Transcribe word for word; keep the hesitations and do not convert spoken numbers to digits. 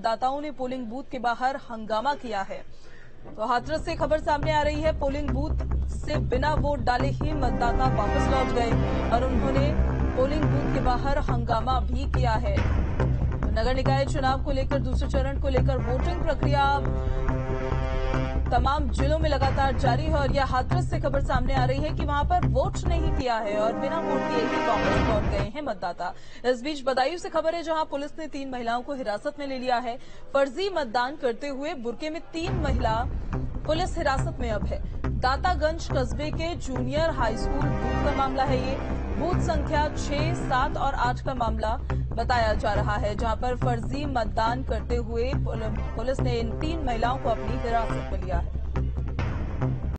मतदाताओं ने polling booth के बाहर हंगामा किया है। तो हाथरस से खबर सामने आ रही है, पोलिंग बूथ से बिना वोट डाले ही मतदाता वापस लौट गए और उन्होंने पोलिंग बूथ के बाहर हंगामा भी किया है। तो नगर निकाय चुनाव को लेकर दूसरे चरण को लेकर वोटिंग प्रक्रिया तमाम जिलों में लगातार जारी है और यह हाथरस से खबर सामने आ रही है कि वहां पर वोट नहीं किया है और बिना वोट दिए ही वापस लौट गए हैं मतदाता। इस बीच बदायूं से खबर है, जहां पुलिस ने तीन महिलाओं को हिरासत में ले लिया है। फर्जी मतदान करते हुए बुरके में तीन महिला पुलिस हिरासत में अब है। दातागंज कस्बे के जूनियर हाई स्कूल बूथ का मामला है। ये बूथ संख्या छह, सात और आठ का मामला बताया जा रहा है, जहां पर फर्जी मतदान करते हुए पुलिस ने इन तीन महिलाओं को अपनी हिरासत में लिया है।